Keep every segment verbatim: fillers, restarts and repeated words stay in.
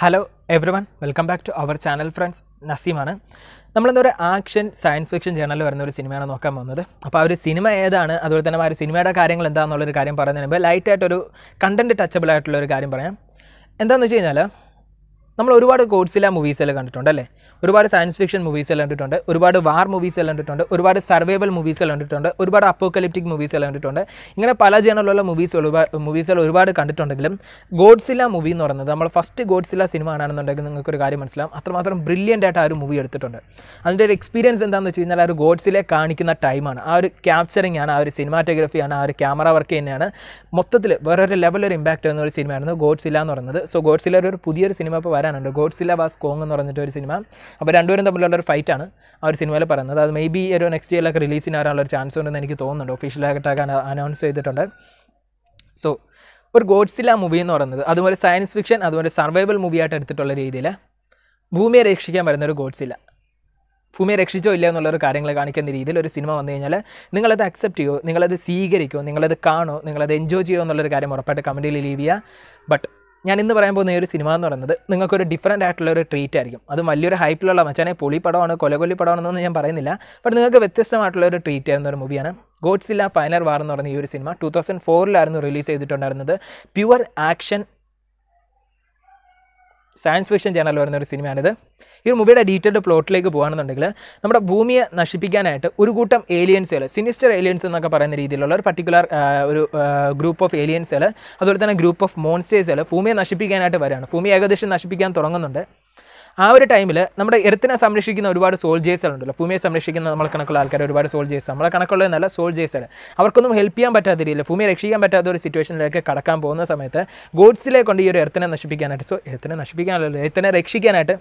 Hello everyone, welcome back to our channel friends. Naseem ആണ്. നമ്മളെന്തൊരു action science fiction ജേണലിൽ വരുന്ന ഒരു സിനിമയാണ് നോക്കാൻ പോകുന്നത്. അപ്പോൾ ആ ഒരു സിനിമ ഏതാണ്, അതുപോലെ തന്നെ ആ ഒരു സിനിമയുടെ കാര്യങ്ങൾ എന്താണെന്നുള്ളൊരു കാര്യം പറയുന്നതിന് മുമ്പ് ലൈറ്റായിട്ടൊരു കണ്ടൻറ്റ് ടച്ചബിൾ ആയിട്ടുള്ള ഒരു കാര്യം പറയാം. എന്താണെന്ന് വെച്ച് കഴിഞ്ഞാൽ നമ്മൾ ഒരുപാട് ഗോഡ്സില്ല മൂവീസെല്ലാം കണ്ടിട്ടുണ്ട് അല്ലേ, ഒരുപാട് സയൻസ് ഫിക്ഷൻ മൂവീസെല്ലാം കണ്ടിട്ടുണ്ട്, ഒരുപാട് വാർ മൂവീസെല്ലാം കണ്ടിട്ടുണ്ട്, ഒരുപാട് സർവൈവൽ മൂവീസെല്ലാം കണ്ടിട്ടുണ്ട്, ഒരുപാട് അപ്പോക്കലിപ്റ്റിക് മൂവീസെല്ലാം കണ്ടിട്ടുണ്ട്. ഇങ്ങനെ പല ജേണലുള്ള മൂവീസ് ഒരുപാട് മൂവീസുകൾ ഒരുപാട് കണ്ടിട്ടുണ്ടെങ്കിലും ഗോഡ്സില്ല മൂവി എന്ന് പറയുന്നത് നമ്മൾ ഫസ്റ്റ് ഗോഡ്സില്ല സിനിമ ആണെന്നുണ്ടെങ്കിൽ നിങ്ങൾക്കൊരു കാര്യം മനസ്സിലാവും, അത്രമാത്രം ബ്രില്യൻ്റ് ആയിട്ട് ആ ഒരു മൂവി എടുത്തിട്ടുണ്ട്. അതിൻ്റെ ഒരു എക്സ്പീരിയൻസ് എന്താണെന്ന് വെച്ച് കഴിഞ്ഞാൽ ആ ഒരു ഗോഡ്സിലെ കാണിക്കുന്ന ടൈമാണ്, ആ ഒരു ക്യാപ്ചറിങ് ആണ്, ആ ഒരു സിനിമാറ്റോഗ്രഫിയാണ്, ആ ഒരു ക്യാമറ വർക്ക് തന്നെയാണ് മൊത്തത്തിൽ വേറൊരു ലെവലൊരു ഇമ്പാക്റ്റ് ചെയ്യുന്ന ഒരു സിനിമയായിരുന്നു ഗോഡ്സില്ല എന്ന് പറയുന്നത്. സോ ഗോഡ്സില്ല ഒരു പുതിയൊരു സിനിമ ഇപ്പോൾ വരാനുണ്ട്, ഗോഡ്സില്ല വാസ് കോങ് എന്ന് പറഞ്ഞിട്ട് ഒരു സിനിമ. അപ്പോൾ രണ്ടുപേരും തമ്മിലുള്ള ഒരു ഫൈറ്റാണ് ആ ഒരു സിനിമയിൽ പറയുന്നത്. അത് മേ ബി ഒരു നെക്സ്റ്റ് ഇയറിലൊക്കെ റിലീസിന് വരാനുള്ള ഒരു ചാൻസ് ഉണ്ടെന്ന് എനിക്ക് തോന്നുന്നുണ്ട്, ഒഫീഷ്യലായിട്ടൊക്കെ അനൗൺസ് ചെയ്തിട്ടുണ്ട്. സോ ഒരു ഗോഡ്സില്ല മൂവി എന്ന് പറയുന്നത് അതുപോലെ സയൻസ് ഫിക്ഷൻ അതുപോലെ സർവൈവൽ മൂവിയായിട്ട് എടുത്തിട്ടുള്ള രീതിയിൽ ഭൂമിയെ രക്ഷിക്കാൻ വരുന്ന ഒരു ഗോഡ്സില്ല, ഭൂമിയെ രക്ഷിച്ചോ ഇല്ല എന്നുള്ളൊരു കാര്യങ്ങൾ കാണിക്കുന്ന രീതിയിൽ ഒരു സിനിമ വന്നു കഴിഞ്ഞാൽ നിങ്ങളത് അക്സെപ്റ്റ് ചെയ്യുമോ, നിങ്ങളത് സ്വീകരിക്കുമോ, നിങ്ങളത് കാണുമോ, നിങ്ങളത് എൻജോയ് ചെയ്യുമോ എന്നുള്ളൊരു കാര്യം ഉറപ്പായിട്ട് കമൻറ്റിൽ ലീവ് ചെയ്യുക. ബട്ട് ഞാൻ ഇന്ന് പറയാൻ പോകുന്ന ഈ ഒരു സിനിമ എന്ന് പറയുന്നത് നിങ്ങൾക്കൊരു ഡിഫറൻറ്റ് ആയിട്ടുള്ള ഒരു ട്രീറ്റ് ആയിരിക്കും. അത് വലിയൊരു ഹൈപ്പിലുള്ള മച്ചാനെ പൊളി പടമാണ്, കൊലകൊല്ലി പടമാണെന്നൊന്നും ഞാൻ പറയുന്നില്ല, ബട്ട് നിങ്ങൾക്ക് വ്യത്യസ്തമായിട്ടുള്ള ഒരു ട്രീറ്റ് ചെയ്യുന്ന ഒരു മൂവിയാണ് ഗോഡ്സില്ല ഫൈനൽ വാർ എന്ന് പറയുന്ന ഈ ഒരു സിനിമ. ടൂ തൗസൻഡ് ഫോറിലായിരുന്നു റിലീസ് ചെയ്തിട്ടുണ്ടായിരുന്നത്. Pure action science fiction channel വരുന്ന ഒരു സിനിമയാണിത്. ഈ ഒരു മൂവിയുടെ ഡീറ്റെയിൽഡ് പ്ലോട്ടിലേക്ക് പോകുകയാണെന്നുണ്ടെങ്കിൽ നമ്മുടെ ഭൂമിയെ നശിപ്പിക്കാനായിട്ട് ഒരു കൂട്ടം ഏലിയൻസുകൾ, സിനിസ്റ്റർ ഏലിയൻസ് എന്നൊക്കെ പറയുന്ന രീതിയിലുള്ള ഒരു പർട്ടിക്കുലർ ഒരു ഗ്രൂപ്പ് ഓഫ് ഏലിയൻസുകൾ അതുപോലെ തന്നെ ഗ്രൂപ്പ് ഓഫ് മോൺസ്റ്റേഴ്സുകൾ ഭൂമിയെ നശിപ്പിക്കാനായിട്ട് വരികയാണ്. ഭൂമി ഏകദേശം നശിപ്പിക്കാൻ തുടങ്ങുന്നുണ്ട്. ആ ഒരു ടൈമിൽ നമ്മുടെ എർത്തിനെ സംരക്ഷിക്കുന്ന ഒരുപാട് സോൾജേഴ്സുകളുണ്ടല്ലോ, ഭൂമിയെ സംരക്ഷിക്കുന്ന നമ്മളെ കണക്കുള്ള ആൾക്കാർ, ഒരുപാട് സോൾജേഴ്സ്, നമ്മളെ കണക്കുള്ള നല്ല സോൾജേഴ്സുകൾ, അവർക്കൊന്നും ഹെൽപ്പ് ചെയ്യാൻ പറ്റാത്ത രീതിയിൽ ഭൂമിയെ രക്ഷിക്കാൻ പറ്റാത്ത ഒരു സിറ്റുവേഷനിലേക്ക് കടക്കാൻ പോകുന്ന സമയത്ത് ഗോഡ്സിലെ കൊണ്ട് ഈ ഒരു എർത്തിനെ നശിപ്പിക്കാനായിട്ട്, സോ എർത്തിനെ നശിപ്പിക്കാനല്ലോ എർത്തിനെ രക്ഷിക്കാനായിട്ട്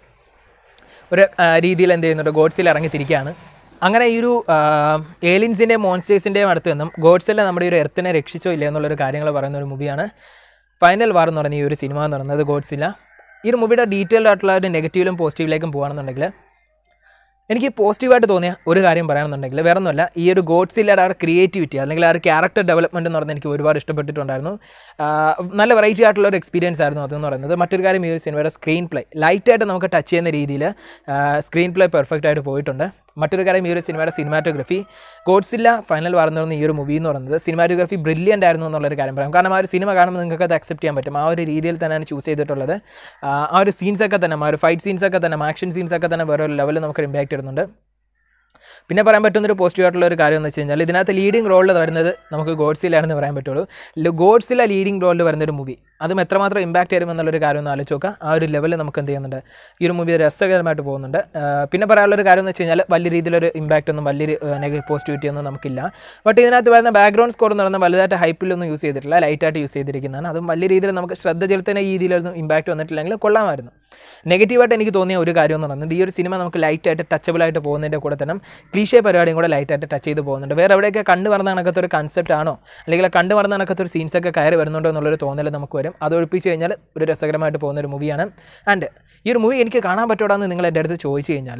ഒരു രീതിയിൽ എന്ത് ചെയ്യുന്നുണ്ട്, ഗോഡ്സിൽ ഇറങ്ങിത്തിരിക്കുകയാണ്. അങ്ങനെ ഈ ഒരു ഏലിയൻസിൻ്റെയും മോൺസ്റ്റേഴ്സിൻ്റെയും അടുത്ത് നിന്നും ഗോഡ്സിലെ നമ്മുടെ ഒരു എർത്തിനെ രക്ഷിച്ചോ ഇല്ല എന്നുള്ളൊരു കാര്യങ്ങൾ പറയുന്ന ഒരു മൂവിയാണ് ഫൈനൽ വാർ എന്ന് പറയുന്ന ഈ ഒരു സിനിമ എന്ന് പറയുന്നത് ഗോഡ്സില്ല. ഈ ഒരു മൂവിയുടെ ഡീറ്റെയിൽഡ് ആയിട്ടുള്ള ഒരു നെഗറ്റീവിലും പോസിറ്റീവിലേക്കും പോകുകയാണെന്നുണ്ടെങ്കിൽ എനിക്ക് പോസിറ്റീവായിട്ട് തോന്നിയ ഒരു കാര്യം പറയുകയാണെന്നുണ്ടെങ്കിൽ വേറെ ഒന്നുമല്ല, ഈ ഒരു ഗോഡ്സില്ലയുടെ ആ ഒരു ക്രിയേറ്റിവിറ്റി അല്ലെങ്കിൽ ആ ഒരു ക്യാരക്ടർ ഡെവലപ്മെൻറ്റ് എന്ന് പറഞ്ഞാൽ എനിക്ക് ഒരുപാട് ഇഷ്ടപ്പെട്ടിട്ടുണ്ടായിരുന്നു. നല്ല വെറൈറ്റി ആയിട്ടുള്ള ഒരു എക്സ്പീരിയൻസ് ആയിരുന്നു അതെന്ന് പറയുന്നത്. മറ്റൊരു കാര്യം, ഈ ഒരു സിനിമയുടെ സ്ക്രീൻ പ്ലേ ലൈറ്റായിട്ട് നമുക്ക് ടച്ച് ചെയ്യുന്ന രീതിയിൽ സ്ക്രീൻ പ്ലേ പെർഫെക്റ്റ് ആയിട്ട് പോയിട്ടുണ്ട്. മറ്റൊരു കാര്യം, ഈ ഒരു സിനിമയുടെ സിനിമാറ്റോഗ്രഫി ഗോഡ്സില്ല ഫൈനൽ വാർ എന്ന് പറയുന്ന ഈ ഒരു മൂവി എന്ന് പറയുന്നത് സിനിമാറ്റോഗ്രഫി ബ്രില്യൻ്റ് ആയിരുന്നു എന്നുള്ളൊരു കാര്യം പറയാം. കാരണം ആ ഒരു സിനിമ കാണുമ്പോൾ നിങ്ങൾക്ക് അത് അക്സെപ്റ്റ് ചെയ്യാൻ പറ്റും, ആ ഒരു രീതിയിൽ തന്നെയാണ് ചൂസ് ചെയ്തിട്ടുള്ളത്. ആ ഒരു സീൻസൊക്കെ തന്നെ, ആ ഒരു ഫൈറ്റ് സീൻസൊക്കെ തന്നെ, ആക്ഷൻ സീൻസൊക്കെ തന്നെ വേറെ ഒരു ലെവലിൽ നമുക്ക് ഇമ്പാക്ട് ചെയ്യുന്നുണ്ട്. പിന്നെ പറയാൻ പറ്റുന്നൊരു പോസിറ്റീവ് ആയിട്ടുള്ള ഒരു കാര്യം എന്ന് വെച്ച് കഴിഞ്ഞാൽ ഇതിനകത്ത് ലീഡിങ് റോളിൽ വരുന്നത് നമുക്ക് ഗോഡ്സില്ലാണെന്ന് പറയാൻ പറ്റുള്ളൂ. ഗോഡ്സില്ല ലീഡിങ് റോളിൽ വരുന്നൊരു മൂവി, അതും എത്രമാത്രം ഇമ്പാക്ട് ചെയ്യും എന്നുള്ളൊരു കാര്യം ഒന്ന് ആലോചിച്ച് നോക്കുക. ആ ഒരു ലെവലിൽ നമുക്ക് എന്ത് ചെയ്യുന്നുണ്ട്, ഈ ഒരു മൂവി രസകരമായിട്ട് പോകുന്നുണ്ട്. പിന്നെ പറയാനുള്ളൊരു കാര്യം എന്ന് വെച്ച് കഴിഞ്ഞാൽ വലിയ രീതിയിലൊരു ഇമ്പാക്റ്റ് ഒന്നും വലിയൊരു നെഗറ്റീവ് പോസിറ്റിവിറ്റി ഒന്നും നമുക്കില്ല. ബട്ട് ഇതിനകത്ത് വരുന്ന ബാക്ക്ഗ്രൗണ്ട് സ്കോർ എന്ന് പറയുന്നത് വലുതായിട്ട് ഹൈപ്പിലൊന്നും യൂസ് ചെയ്തിട്ടില്ല, ലൈറ്റായിട്ട് യൂസ് ചെയ്തിരിക്കുന്നതാണ്. അതും വലിയ രീതിയിൽ നമുക്ക് ശ്രദ്ധ ചെലുത്തുന്ന ഈ രീതിയിലൊന്നും ഇമ്പാക്റ്റ് വന്നിട്ടില്ലെങ്കിൽ കൊള്ളാമായിരുന്നു. നെഗറ്റീവായിട്ട് എനിക്ക് തോന്നിയ ഒരു കാര്യം എന്ന് പറയുന്നത് ഈ ഒരു സിനിമ നമുക്ക് ലൈറ്റായിട്ട് ടച്ചബിളായിട്ട് പോകുന്നതിൻ്റെ കൂടെ തന്നെ ക്ലീഷേ പരിപാടിയും കൂടെ ലൈറ്റായിട്ട് ടച്ച് ചെയ്ത് പോകുന്നുണ്ട്. വേറെ എവിടെയൊക്കെ കണ്ടു പറഞ്ഞ കണക്കത്തൊരു കൺസെപ്റ്റ് ആണോ അല്ലെങ്കിൽ കണ്ടു പറഞ്ഞ കണക്കത്തൊരു സീൻസൊക്കെ കയറി വരുന്നുണ്ടോ എന്നുള്ളൊരു തോന്നൽ നമുക്ക് വരും. അത് ഒഴിപ്പിച്ച് കഴിഞ്ഞാൽ ഒരു രസകരമായിട്ട് പോകുന്നൊരു മൂവിയാണ്. ആൻഡ് ഈ ഒരു മൂവി എനിക്ക് കാണാൻ പറ്റുമോടാന്ന് നിങ്ങൾ എൻ്റെ അടുത്ത് ചോദിച്ചു കഴിഞ്ഞാൽ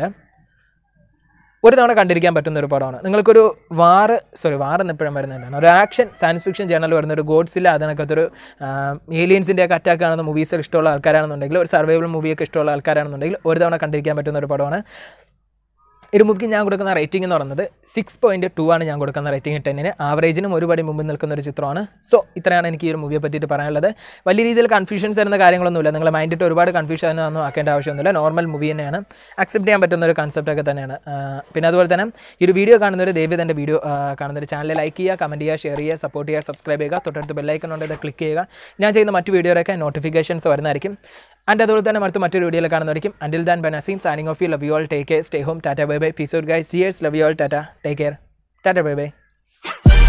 ഒരു തവണ കണ്ടിരിക്കാൻ പറ്റുന്ന ഒരു പടമാണ്. നിങ്ങൾക്കൊരു വാറ് സോറി വാർ എന്നെപ്പോഴും വരുന്നത് എന്താണ്, ഒരു ആക്ഷൻ സയൻസ് ഫിക്ഷൻ ജേണൽ വരുന്ന ഒരു ഗോഡ്സില്ല, അതിനകത്തൊരു ഏലിയൻസിൻ്റെയൊക്കെ അറ്റാക്ക് ആണെന്ന മൂവീസ് ഇഷ്ടമുള്ള ആൾക്കാരാണെന്നുണ്ടെങ്കിൽ, ഒരു സർവൈവൽ മൂവിയൊക്കെ ഇഷ്ടമുള്ള ആൾക്കാരാണെന്നുണ്ടെങ്കിൽ ഒരു തവണ കണ്ടിരിക്കാൻ പറ്റുന്ന ഒരു പടമാണ്. ഈ ഒരു മൂവിക്ക് ഞാൻ കൊടുക്കുന്ന റേറ്റിംഗ് എന്ന് പറയുന്നത് സിക്സ് പോയിൻറ്റ് ടു ആണ് ഞാൻ കൊടുക്കുന്ന റേറ്റിംഗ് ടെന്നിന്. ആവറേജിനും ഒരുപാട് മുമ്പിൽ നിൽക്കുന്ന ഒരു ചിത്രമാണ്. സോ ഇത്രയാണ് എനിക്ക് ഈ ഒരു മൂവിയെ പറ്റിയിട്ട് പറയാനുള്ളത്. വലിയ രീതിയിൽ കൺഫ്യൂഷൻസ് വരുന്ന കാര്യങ്ങളൊന്നുമില്ല, നിങ്ങൾ മൈൻഡിട്ട് ഒരുപാട് കൺഫ്യൂഷൻ ഒന്നും ആക്കേണ്ട ആവശ്യമൊന്നുമില്ല. നോർമൽ മൂവി തന്നെയാണ്, അക്സെപ്റ്റ് ചെയ്യാൻ പറ്റുന്ന ഒരു കൺസെപ്റ്റൊക്കെ തന്നെയാണ്. പിന്നെ അതുപോലെ തന്നെ ഈ ഒരു വീഡിയോ കാണുന്നവർ ദയവ് എൻ്റെ വീഡിയോ കാണുന്നൊരു ചാനൽ ലൈക്ക് ചെയ്യുക, കമൻറ്റ് ചെയ്യുക, ഷെയർ ചെയ്യുക, സപ്പോർട്ട് ചെയ്യുക, സബ്സ്ക്രൈബ് ചെയ്യുക, തൊട്ടടുത്ത് ബെല്ലൈക്കൺ ഉണ്ട്, ഇത് ക്ലിക്ക് ചെയ്യുക. ഞാൻ ചെയ്യുന്ന മറ്റു വീഡിയോയൊക്കെ നോട്ടിഫിക്കേഷൻസ് വരുന്നതായിരിക്കും. ആൻഡ് അതുപോലെ തന്നെ മറ്റു മറ്റൊരു വീഡിയോയിൽ കാണുന്നതായിരിക്കും. Until then bye Naseem signing off you. Love you all, take care, stay home, tata bye bye, peace out guys, cheers, love you all, tata, take care, tata bye by.